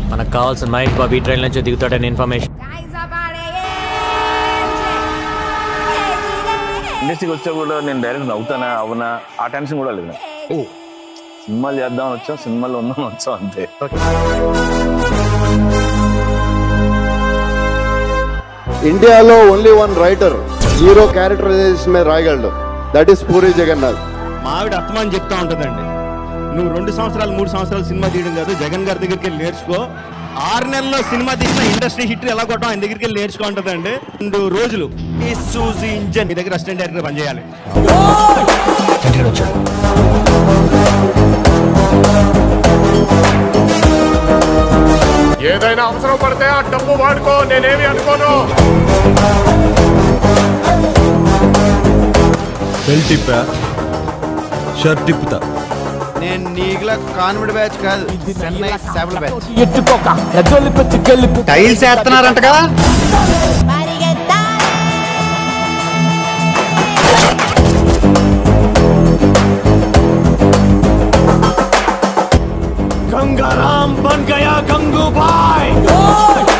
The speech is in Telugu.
మనకు కావాల్సిన మహేష్ బాబు ఈ ట్రైన్ నుంచి దిగుతాడని ఇన్ఫర్మేషన్. ఇండస్ట్రీకి వచ్చా కూడా నేను డైరెక్ట్ అవుతానా అవునా ఆ టెన్షన్ కూడా లేదు. సినిమాలు చేద్దామని వచ్చాం, సినిమాలో ఉందామని వచ్చాం అంతే. ఇండియాలో only one writer hero characterization మీద రాయగలడు, దట్ ఈస్ పూరి జగన్నాథ్. మావిడ అర్థమని చెప్తా ఉంటుందండి, నువ్వు 2 సంవత్సరాలు 3 సంవత్సరాలు సినిమా తీయడం కాదు, జగన్ గారి దగ్గరికి వెళ్ళి నేర్చుకో. 6 నెలల్లో సినిమా తీసిన ఇండస్ట్రీ హిట్ ఎలా కొట్టడం ఆయన దగ్గరికి వెళ్ళి నేర్చుకో ఉంటుందండి. 2 రోజులు ఈ సూజీ ఇంజన్ మీ దగ్గర అసిస్టెంట్ డైరెక్టర్ పనిచేయాలి. ఏదైనా అవసరం పడితే ఆ డబ్బు వాడుకో, నేనేమి అనుకోను. బెల్ట్ తిప్పా, షర్ట్ తిప్పుతా. నేను నీకులా కాన్వెంట్ బ్యాచ్ కాదు, చెన్నై సేవల బ్యాచ్. టైల్స్ వేస్తున్నారంటగా. गंगाराम बन गया गंगूबाई।